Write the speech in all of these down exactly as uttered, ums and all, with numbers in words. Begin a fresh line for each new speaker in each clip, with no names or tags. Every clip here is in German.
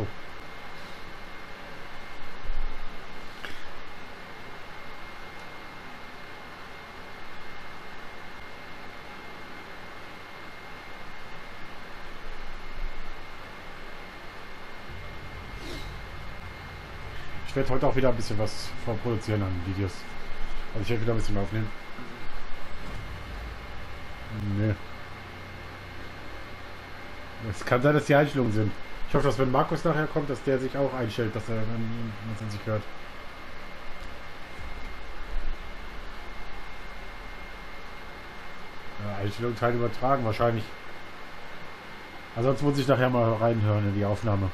Oh. Ich werde heute auch wieder ein bisschen was vorproduzieren an Videos. Also ich werde wieder ein bisschen mehr aufnehmen. Nee. Es kann sein, dass die Einstellungen sind. Ich hoffe, dass wenn Markus nachher kommt, dass der sich auch einstellt, dass er dann was an sich hört. Ja, Einstellungen Teil übertragen wahrscheinlich. Ansonsten muss ich nachher mal reinhören in die Aufnahme.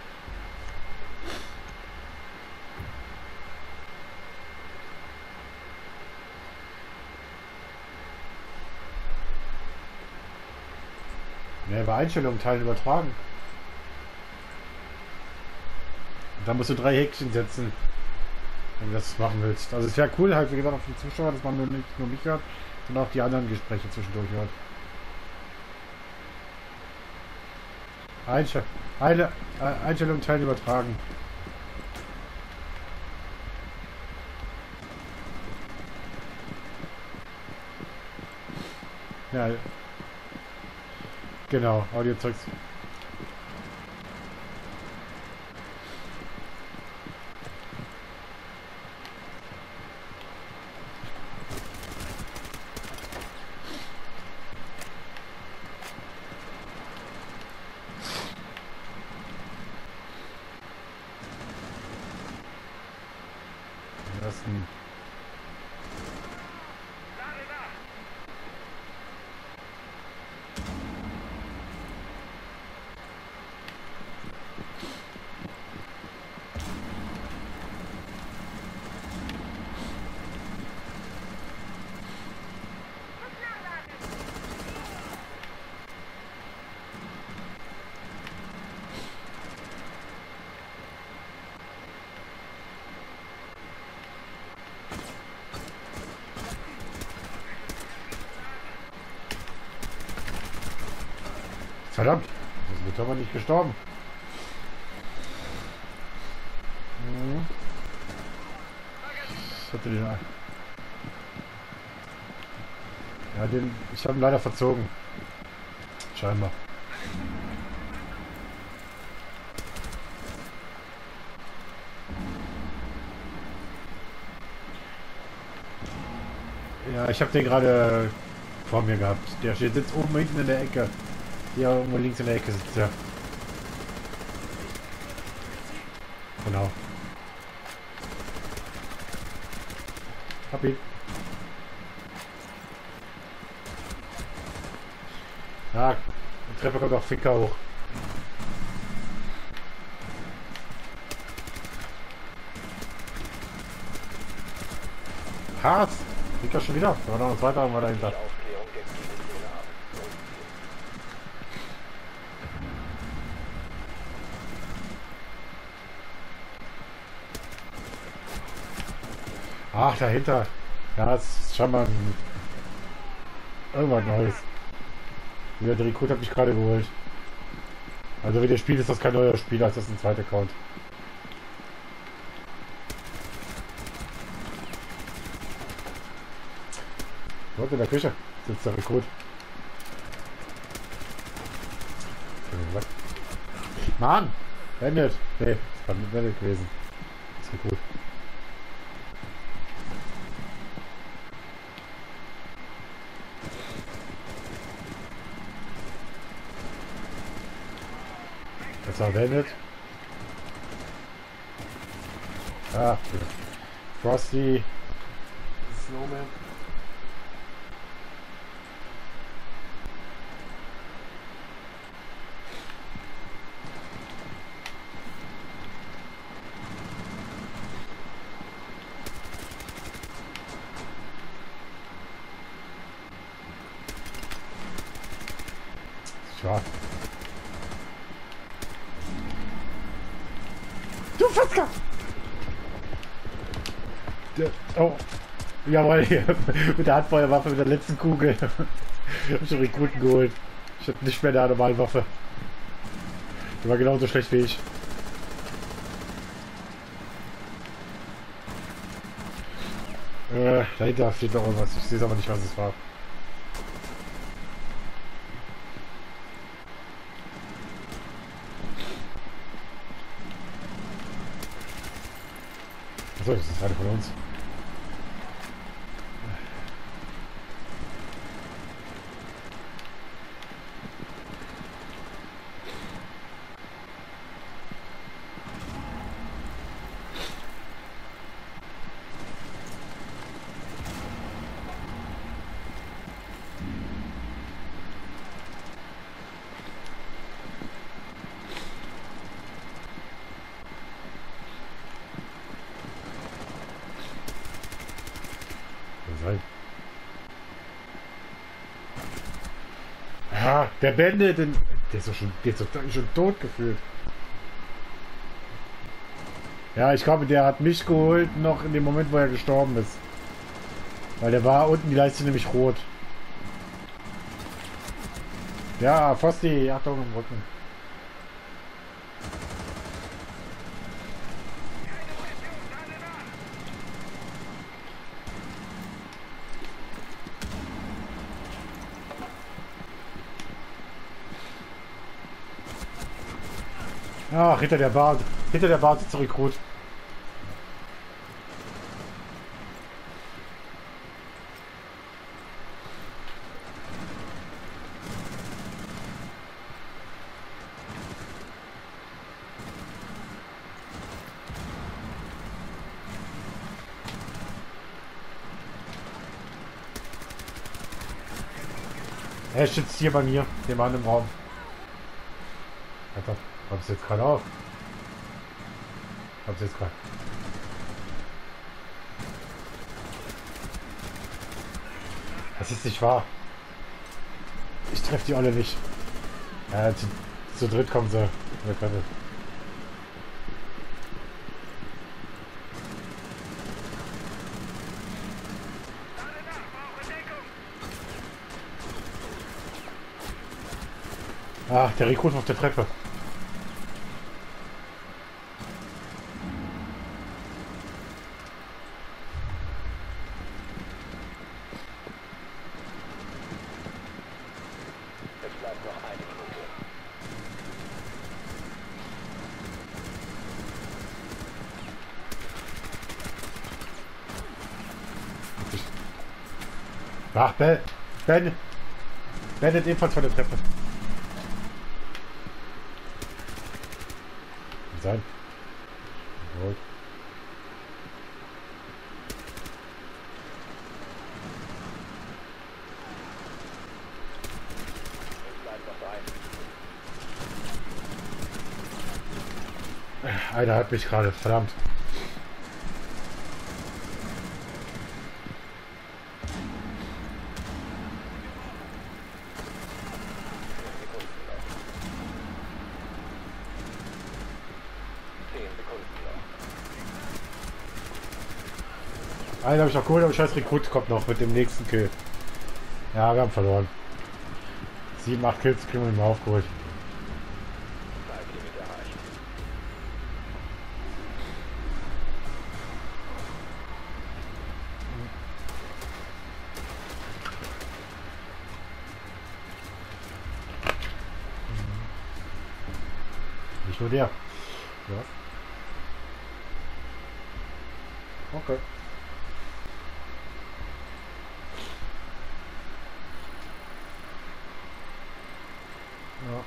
Ja, bei Einstellungen Teilen übertragen. Und dann musst du drei Häkchen setzen, wenn du das machen willst. Also es wäre cool halt, wie gesagt, auf die Zuschauer, dass man nur nicht nur mich hört, sondern auch die anderen Gespräche zwischendurch hört. Einstell eine, äh, Einstellung Teilen übertragen. Ja. Genau, Audio-Zeugs. Den ersten. Verdammt, das wird aber nicht gestorben. Mhm. Ich hatte den. Ja, den. Ich habe ihn leider verzogen. Scheinbar. Ja, ich habe den gerade vor mir gehabt. Der steht sitzt oben hinten in der Ecke. Hier irgendwo links in der Ecke sitzt er. Genau. Hab ihn. Ja, die Treppe kommt auch Ficker hoch. Harz! Ficker schon wieder. Da war noch ein zweiter, war dahinter. Ach, dahinter. Ja, das ist schon mal ein... irgendwas Neues. Ja, der Rekrut hat mich gerade geholt. Also wie der Spiel ist das kein neuer Spiel, als das ein zweiter Account. Dort in der Küche sitzt der Rekrut. Mann! Beendet! Nee, das war nicht beendet gewesen. Das ist Rekrut. Das war beendet. Ah, Frosty.
Snowman.
Schwarz. Du Fatzka! Der, oh. Jawohl, mit der Handfeuerwaffe, mit der letzten Kugel. Ich hab schon Rekruten geholt. Ich hab nicht mehr eine normale Waffe. Die war genauso schlecht wie ich. Äh, dahinter steht noch irgendwas. Ich sehe aber nicht, was es war. Achso, das ist eine von uns. Sein. Ah, der Bände, den, der ist doch schon, der ist doch schon tot gefühlt. Ja, ich glaube, der hat mich geholt noch in dem Moment, wo er gestorben ist. Weil der war unten die Leiste nämlich rot. Ja, Fosti, Achtung im Rücken. Ach, hinter der Bar, hinter der Bar sitzt der Rekrut. Er sitzt hier bei mir, dem Mann im Raum. Alter, hab's jetzt gerade auf. Hab's jetzt gerade. Das ist nicht wahr. Ich treffe die alle nicht. Ja, zu, zu dritt kommen sie. Ach, der Rekrut auf der Treppe.
Es bleibt noch eine Minute.
Ach, Ben. Ben. Ben ist ebenfalls von der Treppe. Sein. Jawohl.
Es bleibt noch ein.
Einer hat mich gerade, verdammt. Einen habe ich noch geholt, aber scheiß Rekrut kommt noch mit dem nächsten Kill. Ja, wir haben verloren. sieben, acht Kills kriegen wir ihn mal aufgeholt.
Zeitlimit erreicht.
Nicht nur der. Ja. Okay. Ja.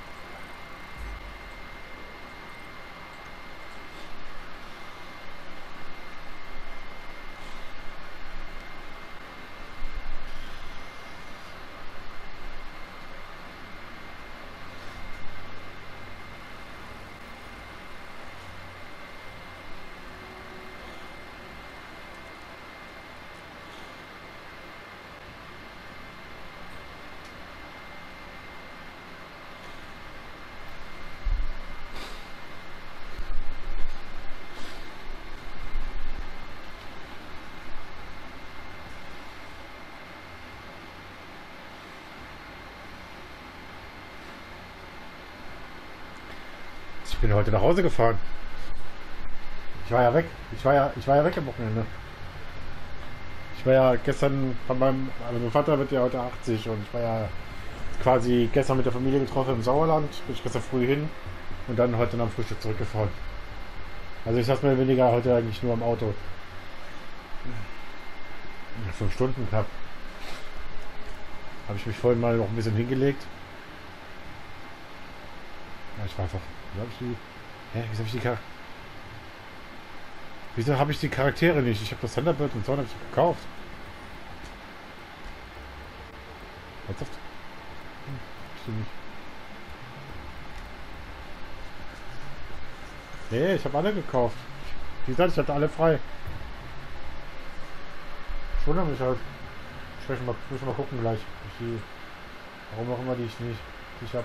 Ich bin heute nach Hause gefahren. Ich war ja weg. Ich war ja, ich war ja weg am Wochenende. Ich war ja gestern von meinem, also mein Vater wird ja heute achtzig und ich war ja quasi gestern mit der Familie getroffen im Sauerland. Bin ich gestern früh hin und dann heute am Frühstück zurückgefahren. Also ich saß mehr oder weniger heute eigentlich nur am Auto. Fünf Stunden knapp. Habe ich mich vorhin mal noch ein bisschen hingelegt. Ja, ich war einfach. Wie habe ich die. Hä? Wieso habe ich die Charaktere? Wieso habe ich die Charaktere nicht? Ich habe das Thunderbird und Zorn habe ich gekauft. Ernsthaft? Hm, ich die nicht. Nee, ich habe alle gekauft. Wie gesagt, ich hatte alle frei. Ich wundere mich halt. Ich muss mal, muss mal gucken gleich. Ich die, warum auch immer die ich nicht, die ich habe.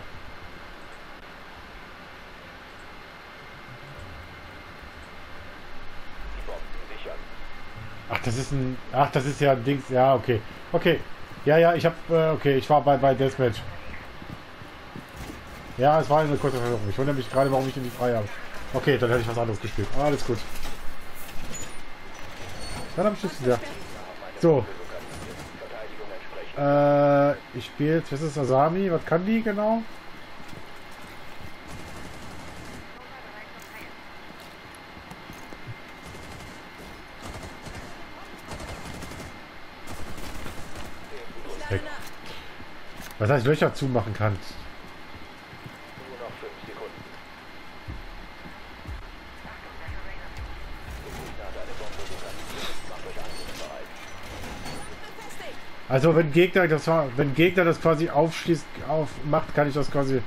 Ach, das ist ein. Ach, das ist ja ein Dings. Ja, okay. Okay. Ja, ja, ich habe. Äh, okay, ich war bei, bei Deathmatch. Ja, es war eine kurze Verwirrung. Ich wundere mich gerade, warum ich den nicht frei habe. Okay, dann hätte ich was anderes gespielt. Ah, alles gut. Dann habe ich das wieder. So. Äh, ich spiele jetzt. Was ist Asami? Was kann die genau? Weg. Was heißt Löcher zumachen kann?
Nur noch fünf Sekunden. Macht euch angriffsbereit.
Also wenn Gegner das wenn Gegner das quasi aufschließt aufmacht, kann ich das quasi.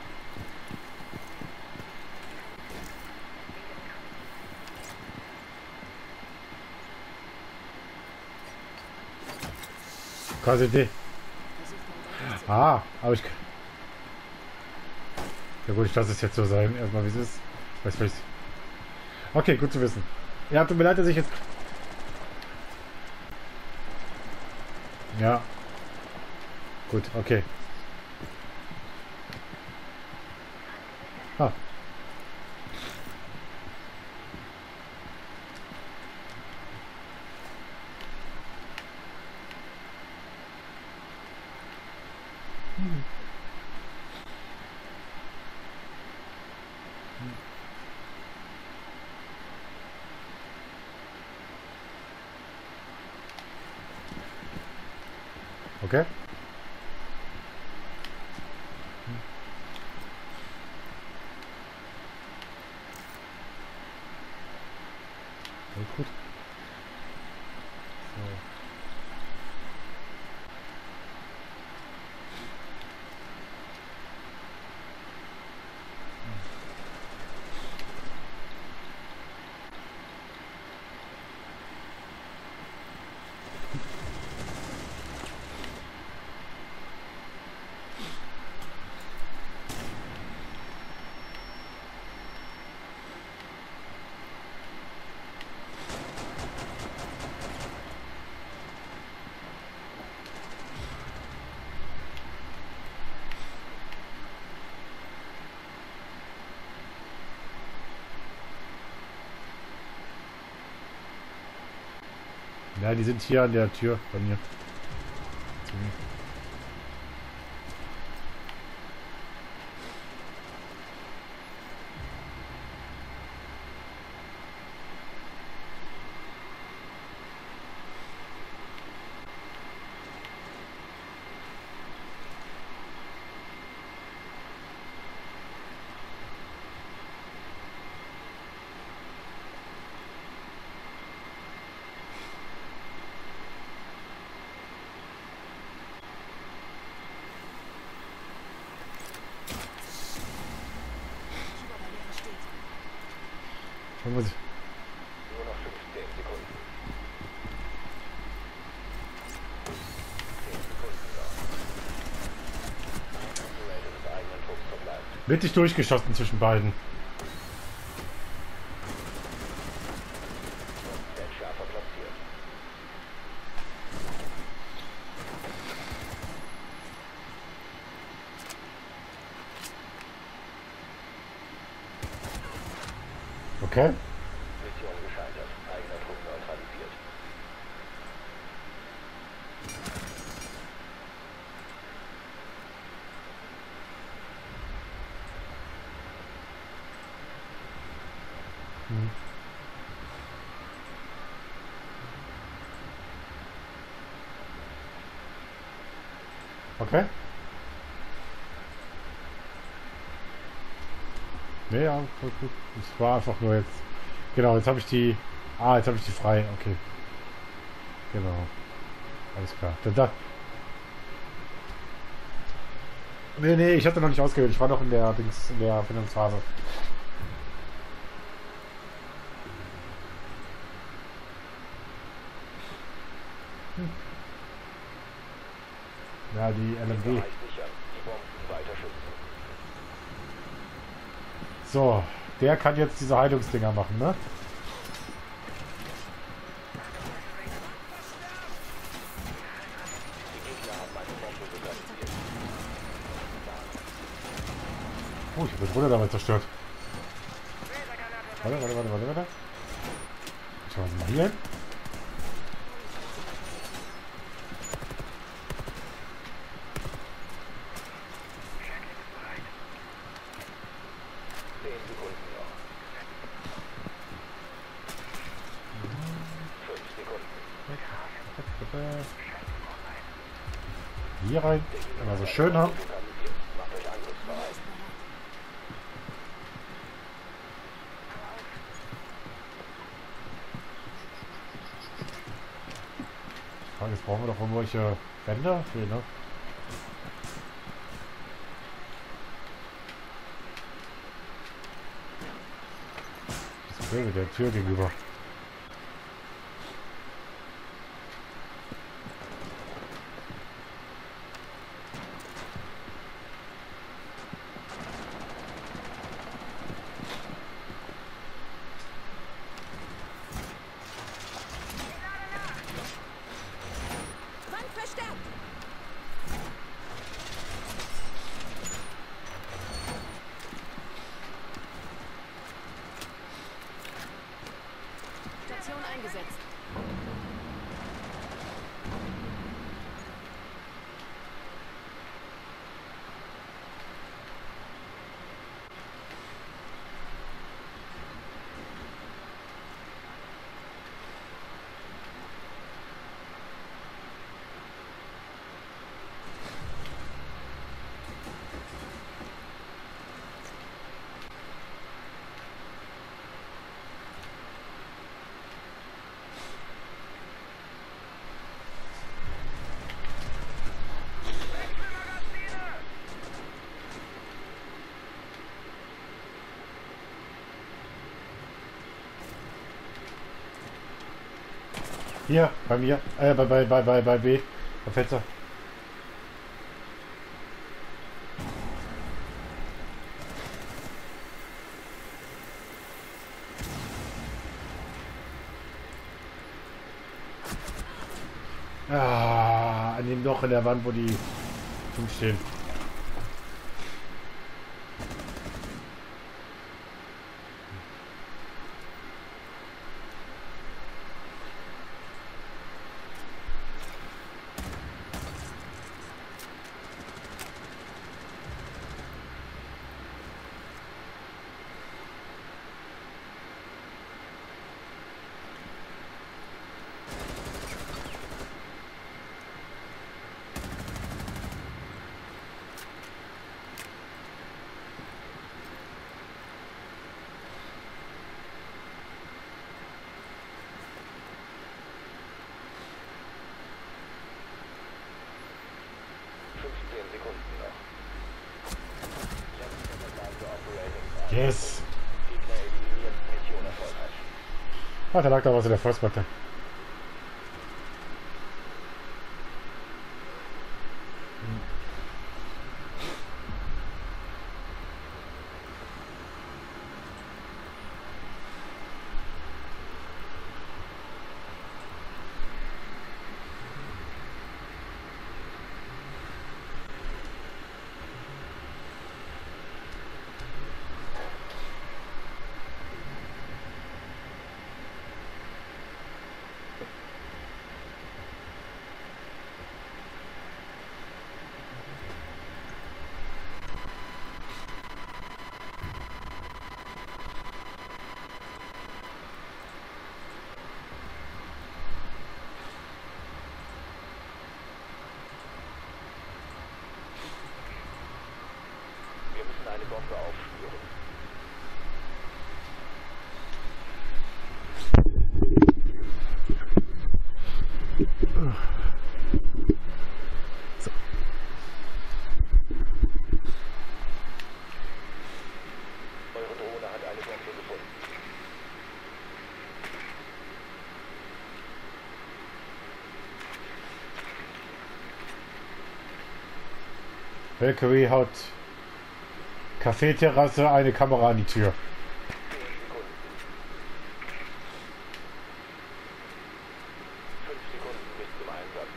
Quasi die. Ah, aber ich. Ja gut, ich lasse es jetzt so sein. Erstmal wie es ist. Weiß ich. Okay, gut zu wissen. Ja, tut mir leid, dass ich jetzt. Ja. Gut, okay. Ah. Hm. Okay. Sehr gut. So. Ja, die sind hier an der Tür bei mir. Schauen wir mal.
Nur noch fünfzehn Sekunden. zehn Sekunden noch. Duell des eigenen Trupps verbleibt.
Mittig durchgeschossen zwischen beiden.
Feldschärfer platziert.
Okay.
Mission gescheitert. Eigener Trupp neutralisiert.
Okay. Nee, ja, gut, gut. Es war einfach nur jetzt. Genau, jetzt habe ich die. Ah, jetzt habe ich die frei. Okay. Genau. Alles klar. Dann da. Nee, nee, ich hatte noch nicht ausgewählt. Ich war noch in der Dings, in der Finanzphase. Hm. Ja, die L M G.
Bereich sichern. Die Bomben weiter schützen.
So, der kann jetzt diese Heilungsdinger machen, ne?
Die Gegner haben eine Bombe lokalisiert.
Oh, ich habe den Bruder damit zerstört. Warte, warte, warte, warte, warte. Schauen wir mal hier hin.
Zehn Sekunden noch. Fünf Sekunden.
Hier rein. Wenn wir so schön haben.
Lokalisiert. Macht euch angriffsbereit.
Ah, jetzt brauchen wir doch irgendwelche Bänder. Nee, ne? Das ist blöd, der Tür gegenüber.
Wand verstärkt! Station eingesetzt.
Hier, bei mir. Äh, bei, bei, bei, bei, bei B. Bei Fenster. Ah, an dem Loch in der Wand, wo die fünf stehen.
fünfzehn Sekunden noch. Letzter verbleibender Operating Part.
Yes.
Gegner eliminiert. Mission erfolgreich.
Ah, da lag da was in der Volksplatte.
Bombe aufspüren.
So.
Eure Drohne hat eine Bombe gefunden.
Valkyrie haut Kaffeeterrasse eine Kamera an die Tür.
zehn Sekunden. fünf Sekunden bis zum Einsatz.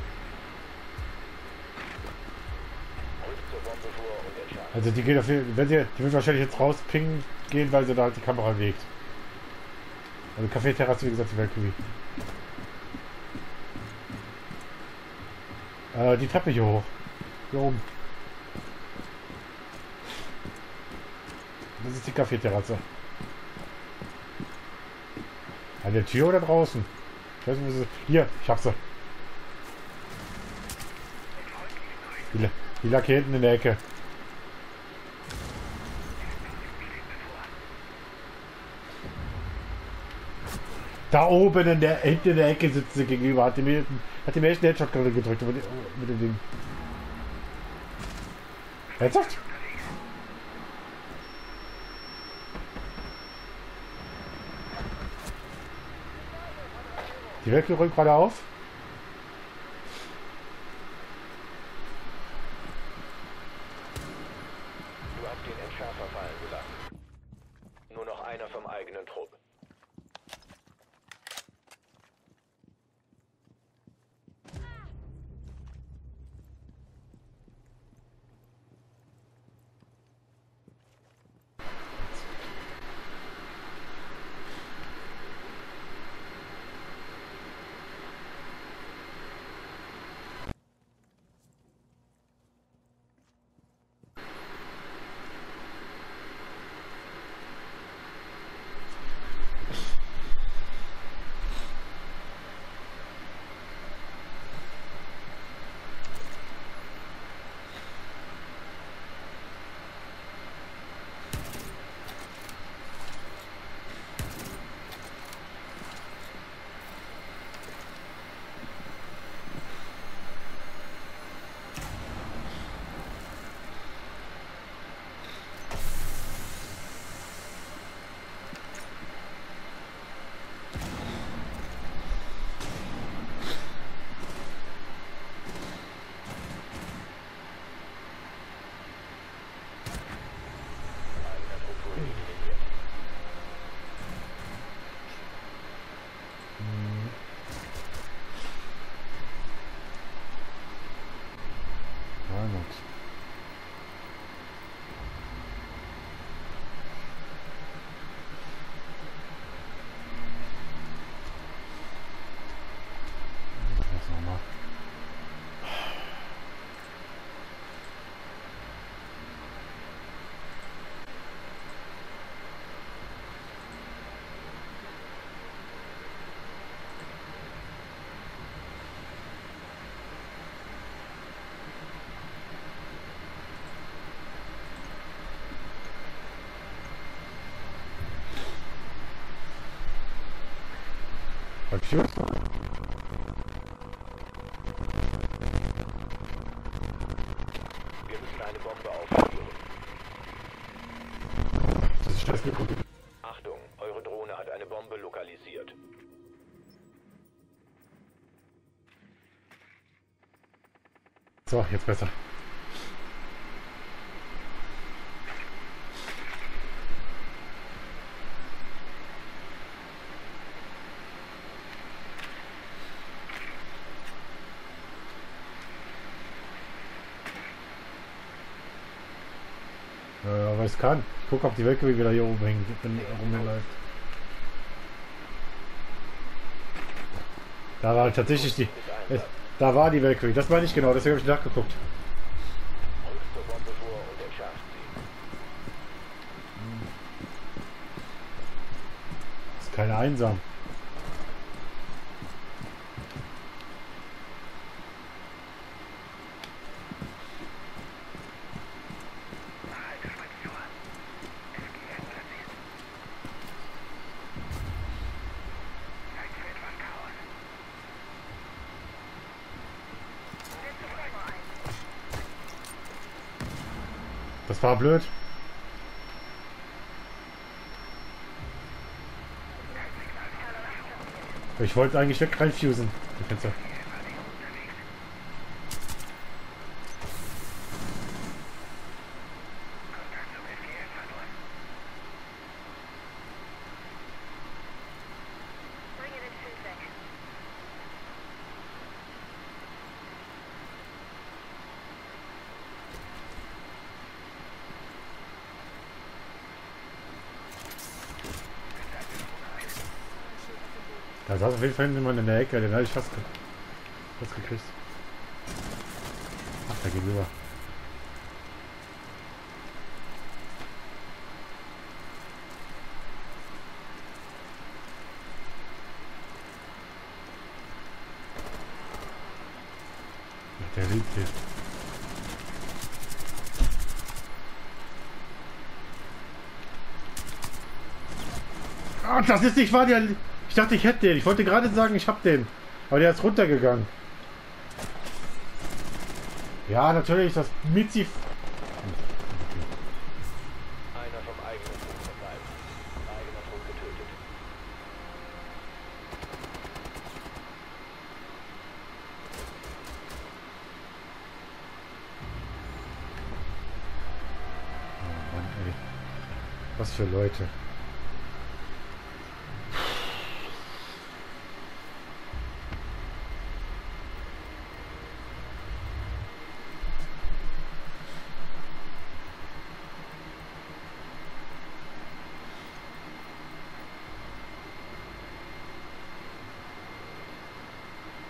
Rückt zur Bombe vor und entschärft.
Also die geht auf jeden, wenn sie, die wird wahrscheinlich jetzt rauspingen gehen, weil sie da halt die Kamera legt. Also Kaffeeterrasse, wie gesagt, die Valkyrie. Äh, die Treppe hier hoch. Hier oben. Das ist die Kaffeeterrasse. An der Tür oder draußen? Ich weiß nicht, wo sie. Hier, ich hab sie. Die, la- die lag hier hinten in der Ecke. Da oben in der, hinten in der Ecke sitzt sie gegenüber. Hat die mir, hat die mir echt einen Headshot gerade gedrückt mit, mit dem Ding. Ernsthaft? Die Valkyrie räumt gerade auf.
Du hast den Entschärfer fallen gelassen. Nur noch einer vom eigenen Trupp. Eigener Trupp wurde eliminiert.
Ja, gut. Das nochmal. Tschüss.
Wir müssen eine Bombe aufspüren.
Das ist scheiße.
Achtung, eure Drohne hat eine Bombe lokalisiert.
So, jetzt besser. Äh, aber es kann. Ich gucke, ob die Valkyrie wieder hier oben hängt, wenn rumläuft. Da war tatsächlich die. Äh, da war die Valkyrie. Das meine ich genau, deswegen habe ich nachgeguckt.
Rückt zur Bombe vor und entschärft sie.
Das ist keine einsam. Das war blöd. Ich wollte eigentlich weg reinfusen. Die Fenster. Da saß auf jeden Fall jemand in der Ecke, den habe ich fast, ge fast gekriegt. Ach, da gegenüber. Ach, der liegt hier. Ach, das ist nicht wahr, der... Ich dachte, ich hätte den. Ich wollte gerade sagen, ich habe den. Aber der ist runtergegangen. Ja, natürlich, das Mitzi...
Einer vom eigenen Flug verbleibt. Eigener Flug getötet.
Oh Mann, ey. Was für Leute.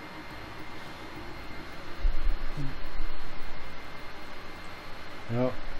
Ja.